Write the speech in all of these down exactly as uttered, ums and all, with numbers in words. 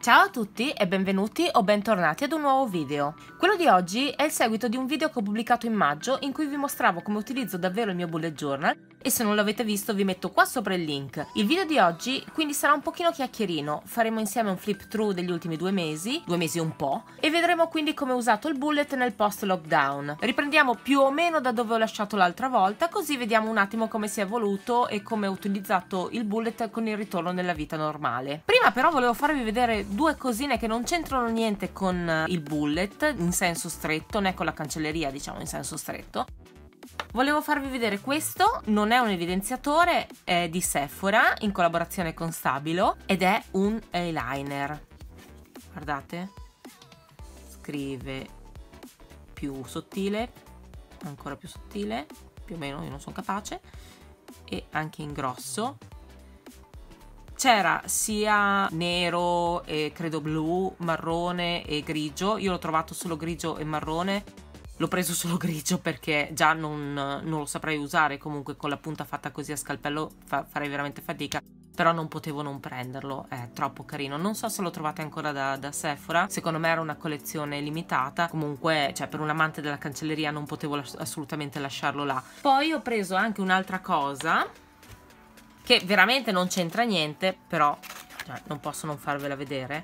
Ciao a tutti e benvenuti o bentornati ad un nuovo video. Quello di oggi è il seguito di un video che ho pubblicato in maggio in cui vi mostravo come utilizzo davvero il mio bullet journal e se non l'avete visto vi metto qua sopra il link. Il video di oggi quindi sarà un pochino chiacchierino, faremo insieme un flip through degli ultimi due mesi, due mesi e un po', e vedremo quindi come ho usato il bullet nel post lockdown. Riprendiamo più o meno da dove ho lasciato l'altra volta, così vediamo un attimo come si è evoluto e come ho utilizzato il bullet con il ritorno nella vita normale. Prima però volevo farvi vedere due cosine che non c'entrano niente con il bullet in senso stretto, né con la cancelleria diciamo in senso stretto. Volevo farvi vedere questo, non è un evidenziatore, è di Sephora in collaborazione con Stabilo ed è un eyeliner. Guardate, scrive più sottile, ancora più sottile, più o meno, io non sono capace, e anche in grosso. C'era sia nero e credo blu, marrone e grigio, io l'ho trovato solo grigio e marrone, l'ho preso solo grigio perché già non, non lo saprei usare, comunque con la punta fatta così a scalpello fa, farei veramente fatica, però non potevo non prenderlo, è troppo carino. Non so se lo trovate ancora da, da Sephora, secondo me era una collezione limitata, comunque cioè per un amante della cancelleria non potevo las- assolutamente lasciarlo là. Poi ho preso anche un'altra cosa che veramente non c'entra niente, però cioè, non posso non farvela vedere.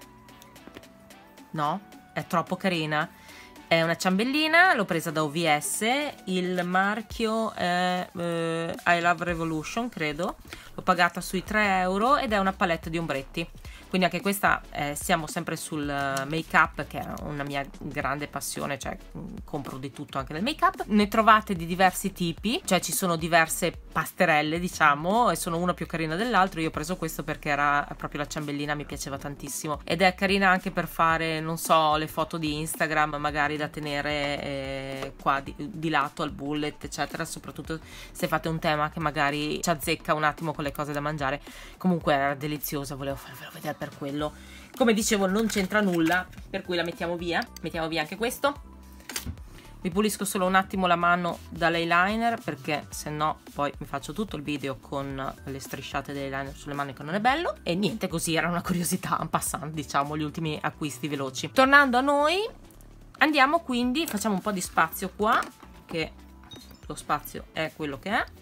No? È troppo carina. È una ciambellina, l'ho presa da O V S, il marchio è eh, I Love Revolution, credo. L'ho pagata sui tre euro ed è una palette di ombretti. Quindi anche questa, eh, siamo sempre sul make up, che è una mia grande passione, cioè compro di tutto anche nel make up. Ne trovate di diversi tipi, cioè ci sono diverse pasterelle diciamo, e sono una più carina dell'altro. Io ho preso questo perché era proprio la ciambellina, mi piaceva tantissimo. Ed è carina anche per fare, non so, le foto di Instagram, magari da tenere eh, qua di, di lato al bullet, eccetera. Soprattutto se fate un tema che magari ci azzecca un attimo con le cose da mangiare. Comunque era deliziosa, volevo farvelo vedere per quello. Come dicevo non c'entra nulla, per cui la mettiamo via. Mettiamo via anche questo. Vi pulisco solo un attimo la mano dall'eyeliner perché se no poi mi faccio tutto il video con le strisciate dell'eyeliner sulle mani che non è bello. E niente, così era una curiosità en passant, diciamo, gli ultimi acquisti veloci. Tornando a noi, andiamo quindi, facciamo un po' di spazio qua, che lo spazio è quello che è,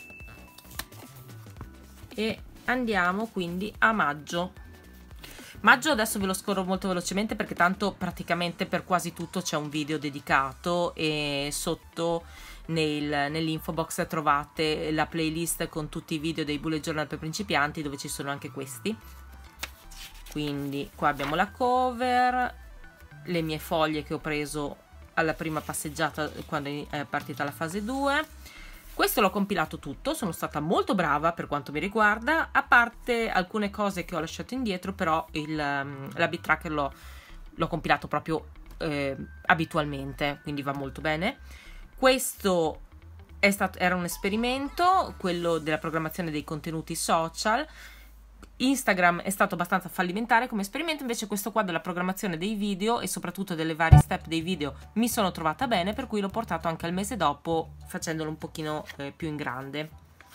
e andiamo quindi a maggio. Maggio adesso ve lo scorro molto velocemente perché tanto praticamente per quasi tutto c'è un video dedicato e sotto nel, nell'info box trovate la playlist con tutti i video dei bullet journal per principianti dove ci sono anche questi. Quindi qua abbiamo la cover, le mie foglie che ho preso alla prima passeggiata quando è partita la fase due. Questo l'ho compilato tutto, sono stata molto brava per quanto mi riguarda, a parte alcune cose che ho lasciato indietro, però il, um, l'habit tracker l'ho, l'ho compilato proprio eh, abitualmente, quindi va molto bene. Questo è stato, era un esperimento, quello della programmazione dei contenuti social. Instagram è stato abbastanza fallimentare come esperimento, invece questo qua della programmazione dei video e soprattutto delle varie step dei video mi sono trovata bene, per cui l'ho portato anche al mese dopo facendolo un pochino eh, più in grande.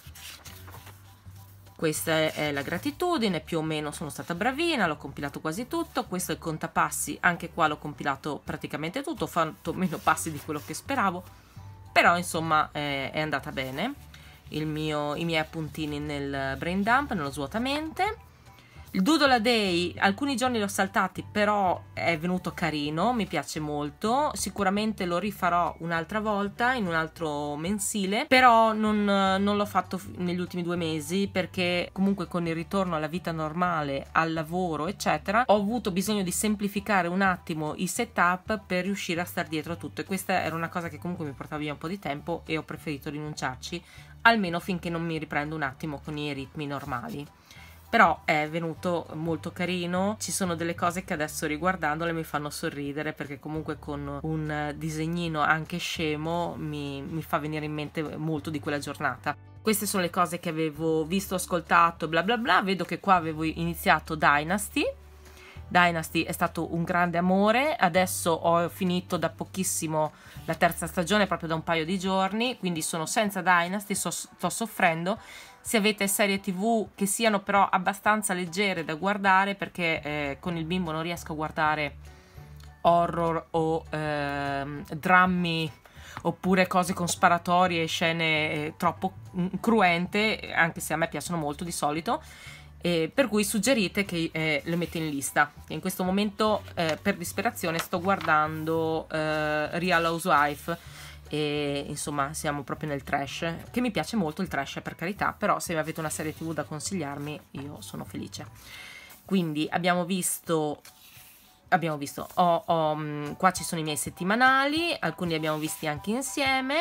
Questa è la gratitudine, più o meno sono stata bravina, l'ho compilato quasi tutto. Questo è il contapassi, anche qua l'ho compilato praticamente tutto, ho fatto meno passi di quello che speravo, però insomma eh, è andata bene. Il mio, i miei appuntini nel brain dump, nello svuotamente. Il doodle a day, alcuni giorni li ho saltati, però è venuto carino, mi piace molto. Sicuramente lo rifarò un'altra volta in un altro mensile, però non, non l'ho fatto negli ultimi due mesi perché comunque con il ritorno alla vita normale, al lavoro eccetera, ho avuto bisogno di semplificare un attimo i setup per riuscire a star dietro a tutto, e questa era una cosa che comunque mi portava via un po' di tempo e ho preferito rinunciarci, almeno finché non mi riprendo un attimo con i ritmi normali. Però è venuto molto carino, ci sono delle cose che adesso riguardandole mi fanno sorridere perché comunque con un disegnino anche scemo mi, mi fa venire in mente molto di quella giornata. Queste sono le cose che avevo visto, ascoltato, bla bla bla. Vedo che qua avevo iniziato Dynasty Dynasty è stato un grande amore. Adesso ho finito da pochissimo la terza stagione, proprio da un paio di giorni, quindi sono senza Dynasty, so, sto soffrendo. Se avete serie tv che siano però abbastanza leggere da guardare, perché eh, con il bimbo non riesco a guardare horror o eh, drammi oppure cose con sparatorie e scene eh, troppo cruente, anche se a me piacciono molto di solito, eh, per cui suggerite che eh, le metto in lista. In questo momento eh, per disperazione sto guardando eh, Real Housewife e insomma siamo proprio nel trash, che mi piace molto il trash per carità, però se avete una serie tv da consigliarmi io sono felice. Quindi abbiamo visto abbiamo visto ho, ho, qua ci sono i miei settimanali, alcuni li abbiamo visti anche insieme,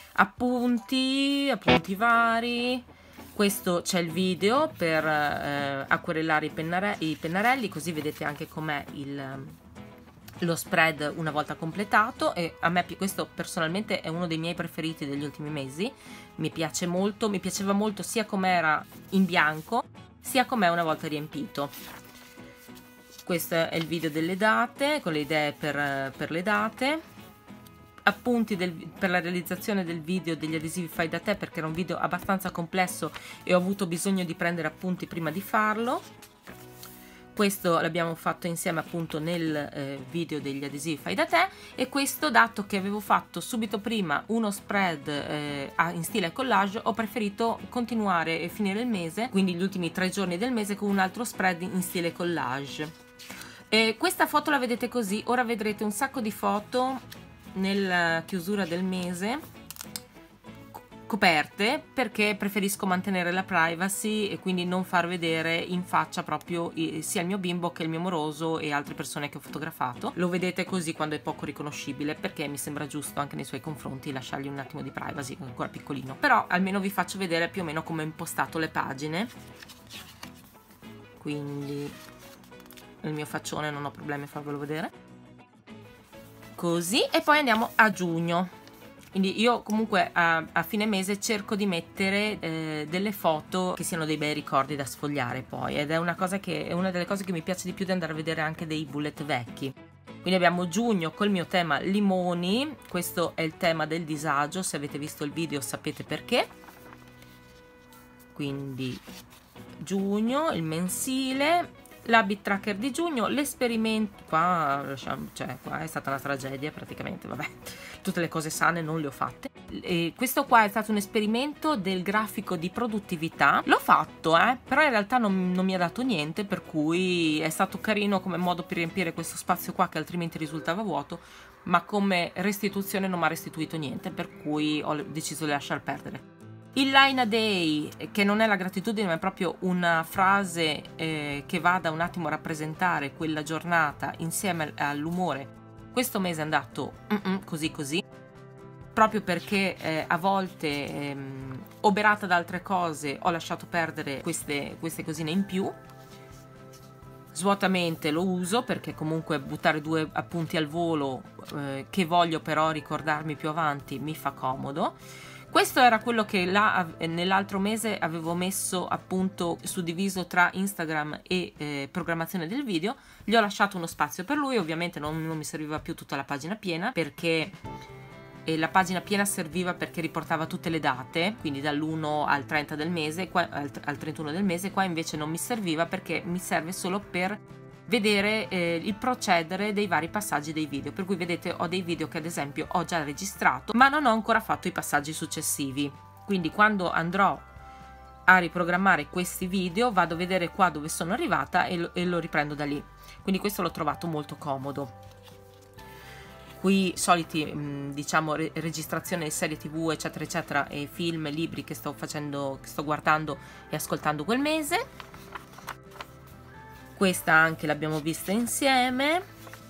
appunti appunti vari. Questo c'è il video per eh, acquerellare i, pennare i pennarelli, così vedete anche com'è il lo spread una volta completato, e a me questo personalmente è uno dei miei preferiti degli ultimi mesi. Mi piace molto, mi piaceva molto sia com'era in bianco sia com'è una volta riempito. Questo è il video delle date, con le idee per, per le date, appunti del, per la realizzazione del video degli adesivi fai da te, perché era un video abbastanza complesso e ho avuto bisogno di prendere appunti prima di farlo. Questo l'abbiamo fatto insieme appunto nel eh, video degli adesivi fai da te, e questo, dato che avevo fatto subito prima uno spread eh, in stile collage, ho preferito continuare e finire il mese, quindi gli ultimi tre giorni del mese, con un altro spread in stile collage. E questa foto la vedete così, ora vedrete un sacco di foto nella chiusura del mese coperte, perché preferisco mantenere la privacy e quindi non far vedere in faccia proprio sia il mio bimbo che il mio moroso e altre persone che ho fotografato. Lo vedete così quando è poco riconoscibile, perché mi sembra giusto anche nei suoi confronti lasciargli un attimo di privacy, è ancora piccolino. Però almeno vi faccio vedere più o meno come ho impostato le pagine, quindi il mio faccione non ho problemi a farvelo vedere così. E poi andiamo a giugno. Quindi io comunque a, a fine mese cerco di mettere eh, delle foto che siano dei bei ricordi da sfogliare poi, ed è una cosa che è una delle cose che mi piace di più, di andare a vedere anche dei bullet vecchi. Quindi abbiamo giugno col mio tema limoni, questo è il tema del disagio, se avete visto il video sapete perché. Quindi giugno, il mensile, l'habit tracker di giugno, l'esperimento, qua, cioè, qua è stata una tragedia praticamente, vabbè, tutte le cose sane non le ho fatte. E questo qua è stato un esperimento del grafico di produttività, l'ho fatto eh, però in realtà non, non mi ha dato niente, per cui è stato carino come modo per riempire questo spazio qua che altrimenti risultava vuoto, ma come restituzione non mi ha restituito niente, per cui ho deciso di lasciar perdere. Il line a day, che non è la gratitudine ma è proprio una frase eh, che vada un attimo a rappresentare quella giornata insieme all'umore. Questo mese è andato mm -mm, così così, proprio perché eh, a volte ehm, oberata da altre cose ho lasciato perdere queste, queste cosine in più. Svuotamente lo uso perché comunque buttare due appunti al volo eh, che voglio però ricordarmi più avanti mi fa comodo. Questo era quello che là nell'altro mese avevo messo appunto suddiviso tra Instagram e eh, programmazione del video. Gli ho lasciato uno spazio per lui, ovviamente non, non mi serviva più tutta la pagina piena, perché eh, la pagina piena serviva perché riportava tutte le date, quindi dall'uno al trenta del mese, qua, al, al trentuno del mese. Qua invece non mi serviva perché mi serve solo per vedere eh, il procedere dei vari passaggi dei video, per cui vedete ho dei video che ad esempio ho già registrato ma non ho ancora fatto i passaggi successivi, quindi quando andrò a riprogrammare questi video vado a vedere qua dove sono arrivata e lo, e lo riprendo da lì, quindi questo l'ho trovato molto comodo. Qui soliti mh, diciamo re registrazione di serie tv eccetera eccetera, e film, libri che sto facendo, che sto guardando e ascoltando quel mese. Questa anche l'abbiamo vista insieme.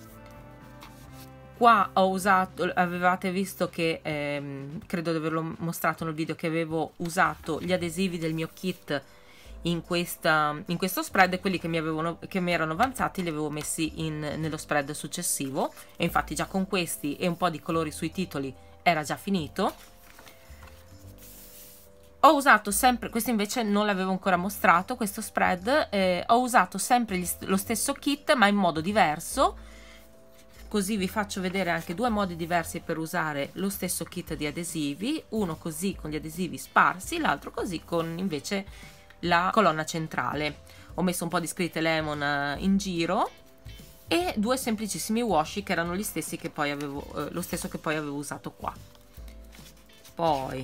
Qua ho usato, avevate visto che ehm, credo di averlo mostrato nel video, che avevo usato gli adesivi del mio kit in, questa, in questo spread, e quelli che mi, avevano, che mi erano avanzati li avevo messi in, nello spread successivo, e infatti già con questi e un po' di colori sui titoli era già finito. Ho usato sempre, questo invece non l'avevo ancora mostrato, questo spread, eh, ho usato sempre gli, lo stesso kit ma in modo diverso, così vi faccio vedere anche due modi diversi per usare lo stesso kit di adesivi, uno così con gli adesivi sparsi, l'altro così con invece la colonna centrale. Ho messo un po' di scritte lemon in giro e due semplicissimi washi che erano gli stessi che poi avevo, eh, lo stesso che poi avevo usato qua. Poi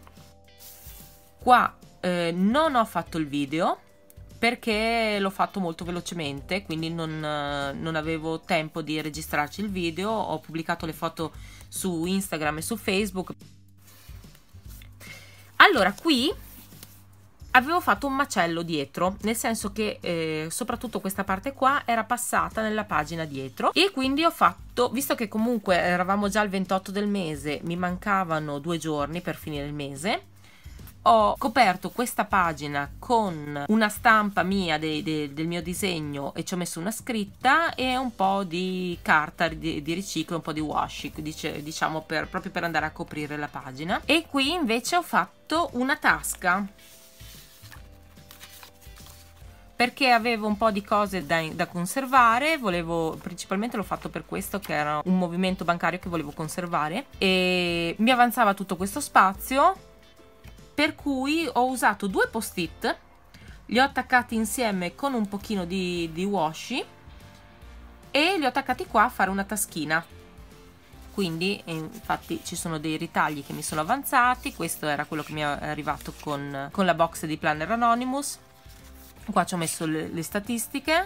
qua eh, non ho fatto il video perché l'ho fatto molto velocemente, quindi non, eh, non avevo tempo di registrarci il video. Ho pubblicato le foto su Instagram e su Facebook. Allora, qui avevo fatto un macello dietro, nel senso che eh, soprattutto questa parte qua era passata nella pagina dietro, e quindi ho fatto, visto che comunque eravamo già al ventotto del mese, mi mancavano due giorni per finire il mese, ho coperto questa pagina con una stampa mia de, de, del mio disegno e ci ho messo una scritta e un po' di carta di, di riciclo, un po' di washi, dice, diciamo per, proprio per andare a coprire la pagina. E qui invece ho fatto una tasca perché avevo un po' di cose da, da conservare, volevo, principalmente l'ho fatto per questo, che era un movimento bancario che volevo conservare, e mi avanzava tutto questo spazio, per cui ho usato due post-it, li ho attaccati insieme con un pochino di, di washi e li ho attaccati qua a fare una taschina. Quindi infatti ci sono dei ritagli che mi sono avanzati. Questo era quello che mi è arrivato con, con la box di Planner Anonymous. Qua ci ho messo le, le statistiche,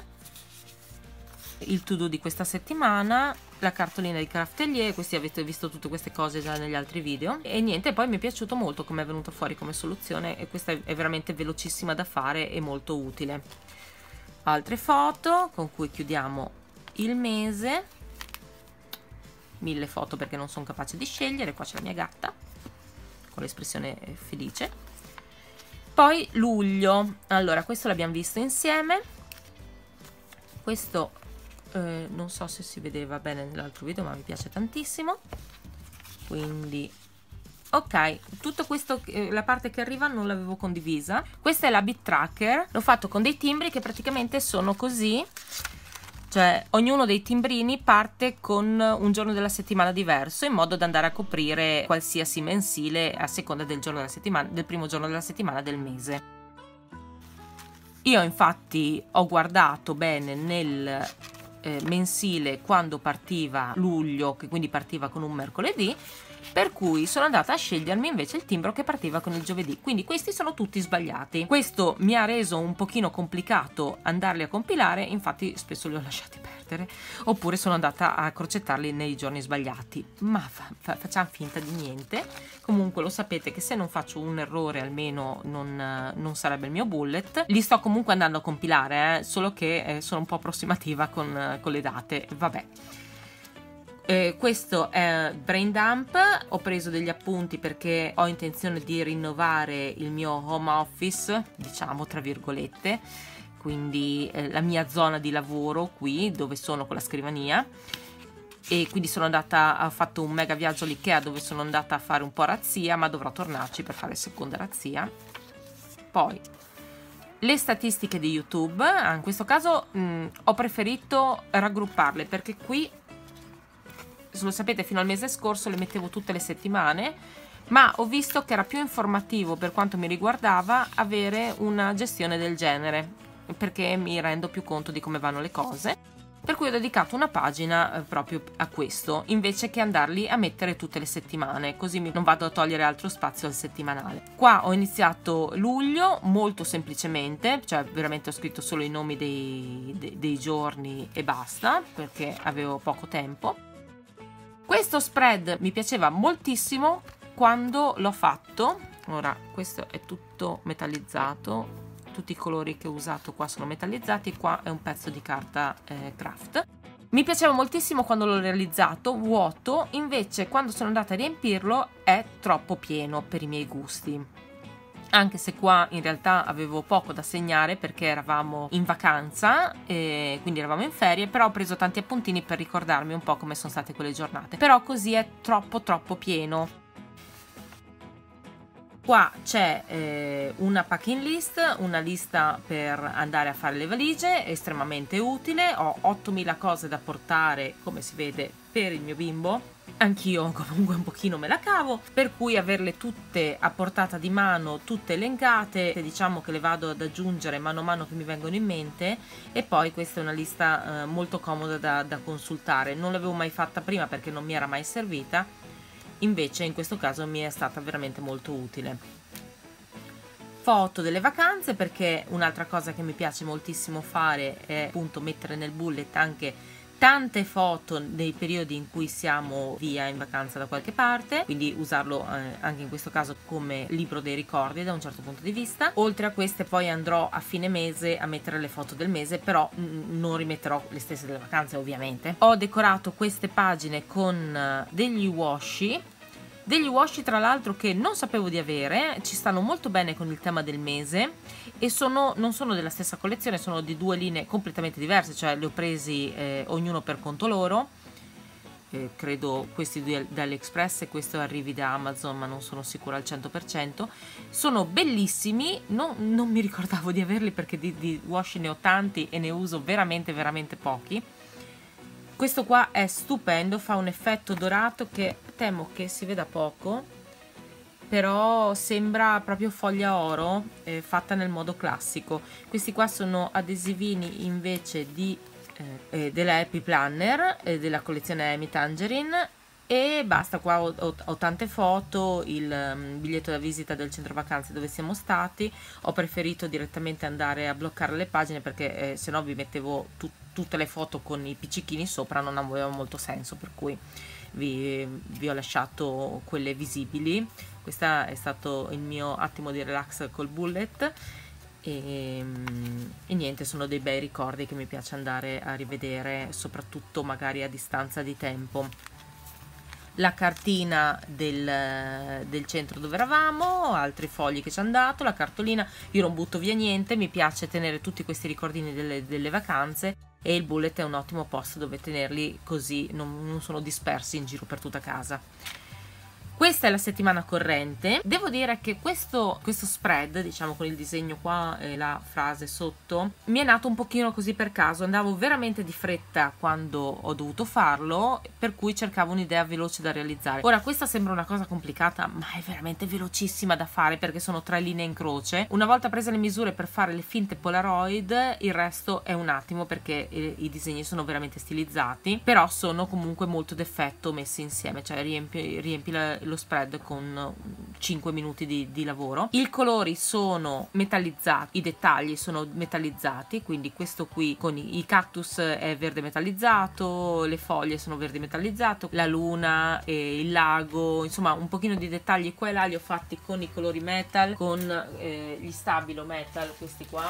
il to do di questa settimana, la cartolina di Craftelier. Questi avete visto tutte queste cose già negli altri video, e niente, poi mi è piaciuto molto come è venuto fuori come soluzione, e questa è veramente velocissima da fare e molto utile. Altre foto con cui chiudiamo il mese, mille foto perché non sono capace di scegliere. Qua c'è la mia gatta con l'espressione felice. Poi luglio, allora questo l'abbiamo visto insieme, questo eh, non so se si vedeva bene nell'altro video ma mi piace tantissimo, quindi ok, tutto questo, eh, la parte che arriva non l'avevo condivisa. Questa è la bit tracker, l'ho fatto con dei timbri che praticamente sono così, cioè ognuno dei timbrini parte con un giorno della settimana diverso, in modo da andare a coprire qualsiasi mensile a seconda del giorno della settimana, del primo giorno della settimana del mese. Io infatti ho guardato bene nel eh, mensile quando partiva luglio, che quindi partiva con un mercoledì, per cui sono andata a scegliermi invece il timbro che partiva con il giovedì, quindi questi sono tutti sbagliati. Questo mi ha reso un pochino complicato andarli a compilare, infatti spesso li ho lasciati perdere, oppure sono andata a crocettarli nei giorni sbagliati, ma fa, fa, facciamo finta di niente. Comunque lo sapete che se non faccio un errore almeno non, non sarebbe il mio bullet. Li sto comunque andando a compilare, eh, solo che eh, sono un po' approssimativa con, con le date, vabbè. Eh, questo è Brain Dump, ho preso degli appunti perché ho intenzione di rinnovare il mio home office, diciamo tra virgolette, quindi eh, la mia zona di lavoro qui dove sono con la scrivania, e quindi sono andata, ho fatto un mega viaggio all'Ikea dove sono andata a fare un po' razzia, ma dovrò tornarci per fare seconda razzia. Poi le statistiche di YouTube, ah, in questo caso mh, ho preferito raggrupparle perché qui, lo sapete, fino al mese scorso le mettevo tutte le settimane, ma ho visto che era più informativo per quanto mi riguardava avere una gestione del genere, perché mi rendo più conto di come vanno le cose, per cui ho dedicato una pagina eh, proprio a questo, invece che andarli a mettere tutte le settimane, così non vado a togliere altro spazio al settimanale. Qua ho iniziato luglio molto semplicemente, cioè veramente ho scritto solo i nomi dei, dei, dei giorni e basta, perché avevo poco tempo. Questo spread mi piaceva moltissimo quando l'ho fatto. Ora, questo è tutto metallizzato, tutti i colori che ho usato qua sono metallizzati, qua è un pezzo di carta eh, craft. Mi piaceva moltissimo quando l'ho realizzato vuoto, invece quando sono andata a riempirlo è troppo pieno per i miei gusti. Anche se qua in realtà avevo poco da segnare perché eravamo in vacanza e quindi eravamo in ferie, però ho preso tanti appuntini per ricordarmi un po' come sono state quelle giornate. Però così è troppo troppo pieno. Qua c'è eh, una packing list, una lista per andare a fare le valigie, estremamente utile. Ho ottomila cose da portare, come si vede, per il mio bimbo. Anch'io comunque un pochino me la cavo, per cui averle tutte a portata di mano, tutte elencate, diciamo che le vado ad aggiungere mano a mano che mi vengono in mente. E poi questa è una lista eh, molto comoda da, da consultare. Non l'avevo mai fatta prima perché non mi era mai servita, invece in questo caso mi è stata veramente molto utile. Foto delle vacanze, perché un'altra cosa che mi piace moltissimo fare è appunto mettere nel bullet anche tante foto nei periodi in cui siamo via in vacanza da qualche parte, quindi usarlo eh, anche in questo caso come libro dei ricordi da un certo punto di vista. Oltre a queste poi andrò a fine mese a mettere le foto del mese, però mh, non rimetterò le stesse delle vacanze ovviamente. Ho decorato queste pagine con uh, degli washi, degli washi tra l'altro che non sapevo di avere, ci stanno molto bene con il tema del mese e sono, non sono della stessa collezione, sono di due linee completamente diverse, cioè li ho presi eh, ognuno per conto loro. Eh, credo questi due da AliExpress e questo arrivi da Amazon, ma non sono sicura al cento per cento. Sono bellissimi, non, non mi ricordavo di averli perché di, di washi ne ho tanti e ne uso veramente veramente pochi. Questo qua è stupendo, fa un effetto dorato che temo che si veda poco, però sembra proprio foglia oro eh, fatta nel modo classico. Questi qua sono adesivini invece di, eh, eh, della Happy Planner, eh, della collezione Amy Tangerine, e basta. Qua ho, ho, ho tante foto, il um, biglietto da visita del centro vacanze dove siamo stati. Ho preferito direttamente andare a bloccare le pagine perché eh, se no vi mettevo tut tutte le foto con i piccicchini sopra, non aveva molto senso, per cui vi, vi ho lasciato quelle visibili. Questo è stato il mio attimo di relax col bullet e, e niente, sono dei bei ricordi che mi piace andare a rivedere, soprattutto magari a distanza di tempo. La cartina del, del centro dove eravamo, altri fogli che ci hanno dato, la cartolina. Io non butto via niente, mi piace tenere tutti questi ricordini delle, delle vacanze, e il bullet è un ottimo posto dove tenerli, così non, non sono dispersi in giro per tutta casa. Questa è la settimana corrente. Devo dire che questo, questo spread, diciamo con il disegno qua e la frase sotto, mi è nato un pochino così per caso. Andavo veramente di fretta quando ho dovuto farlo, per cui cercavo un'idea veloce da realizzare. Ora, questa sembra una cosa complicata, ma è veramente velocissima da fare perché sono tre linee in croce. Una volta prese le misure per fare le finte Polaroid, il resto è un attimo perché i disegni sono veramente stilizzati, però sono comunque molto d'effetto messi insieme, cioè riempi, riempi la, lo spread con cinque minuti di, di lavoro. I colori sono metallizzati, i dettagli sono metallizzati, quindi questo qui con i, i cactus è verde metallizzato, le foglie sono verde metallizzato, la luna e il lago, insomma un pochino di dettagli qua e là li ho fatti con i colori metal, con eh, gli stabilo metal, questi qua,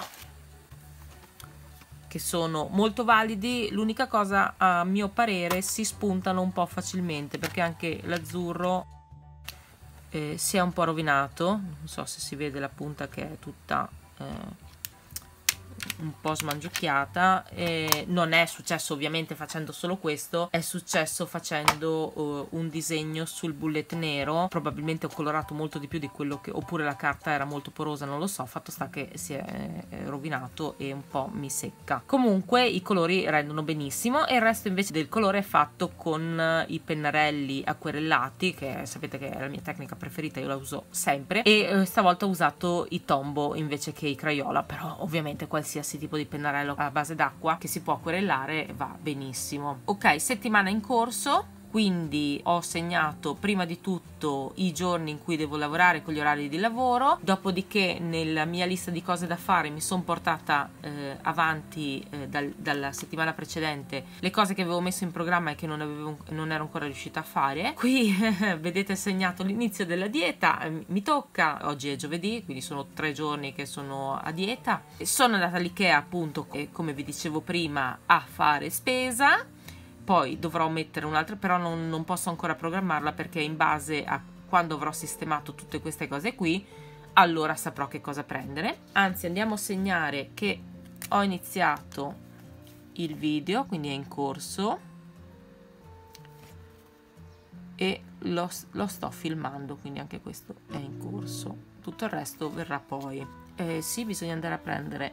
che sono molto validi. L'unica cosa, a mio parere, si spuntano un po' facilmente perché anche l'azzurro eh, si è un po' rovinato. Non so se si vede la punta che è tutta eh, un po' smangiucchiata. E non è successo ovviamente facendo solo questo, è successo facendo uh, un disegno sul bullet nero. Probabilmente ho colorato molto di più di quello che, oppure la carta era molto porosa, non lo so. Fatto sta che si è rovinato e un po' mi secca. Comunque i colori rendono benissimo, e il resto invece del colore è fatto con i pennarelli acquerellati, che sapete che è la mia tecnica preferita, io la uso sempre, e uh, stavolta ho usato i Tombow invece che i Crayola, però ovviamente qualsiasi tipo di pennarello a base d'acqua che si può acquerellare va benissimo. Ok, settimana in corso. Quindi ho segnato prima di tutto i giorni in cui devo lavorare con gli orari di lavoro, dopodiché nella mia lista di cose da fare mi sono portata eh, avanti eh, dal, dalla settimana precedente le cose che avevo messo in programma e che non, avevo, non ero ancora riuscita a fare. Qui vedete segnato l'inizio della dieta, eh, mi tocca, oggi è giovedì, quindi sono tre giorni che sono a dieta. Sono andata all'Ikea appunto, eh, come vi dicevo prima, a fare spesa. Poi dovrò mettere un'altra, però non, non posso ancora programmarla perché in base a quando avrò sistemato tutte queste cose qui, allora saprò che cosa prendere. Anzi, andiamo a segnare che ho iniziato il video, quindi è in corso. e lo, lo sto filmando, quindi anche questo è in corso, tutto il resto verrà poi. Eh, sì, bisogna andare a prendere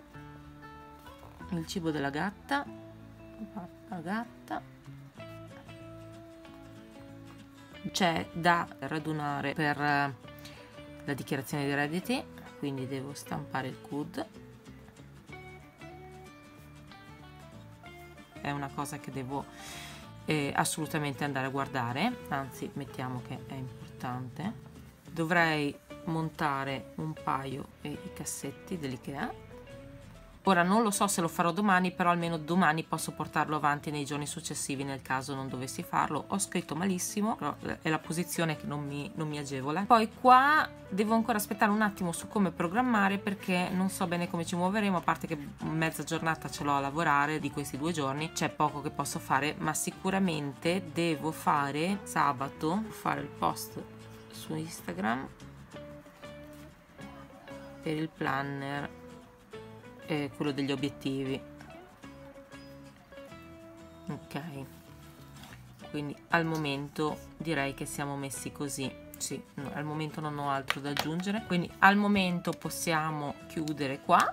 il cibo della gatta, la gatta, c'è da radunare per la dichiarazione dei redditi, quindi devo stampare il C U D, è una cosa che devo eh, assolutamente andare a guardare, anzi mettiamo che è importante. Dovrei montare un paio e i cassetti dell'IKEA. Ora non lo so se lo farò domani, però almeno domani posso portarlo avanti nei giorni successivi nel caso non dovessi farlo. Ho scritto malissimo, però è la posizione che non mi, non mi agevola. Poi qua devo ancora aspettare un attimo su come programmare, perché non so bene come ci muoveremo, a parte che mezza giornata ce l'ho a lavorare di questi due giorni, c'è poco che posso fare, ma sicuramente devo fare sabato, fare il post su Instagram per il planner, eh, quello degli obiettivi. Ok, quindi al momento direi che siamo messi così. Sì, no, al momento non ho altro da aggiungere, quindi al momento possiamo chiudere qua.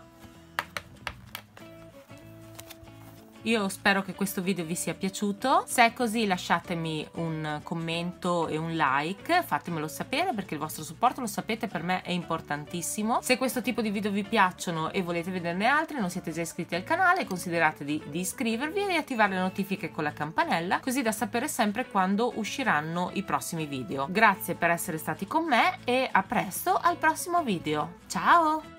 Io spero che questo video vi sia piaciuto, se è così lasciatemi un commento e un like, fatemelo sapere perché il vostro supporto, lo sapete, per me è importantissimo. Se questo tipo di video vi piacciono e volete vederne altri, non siete già iscritti al canale, considerate di, di iscrivervi e di attivare le notifiche con la campanella, così da sapere sempre quando usciranno i prossimi video. Grazie per essere stati con me e a presto al prossimo video. Ciao!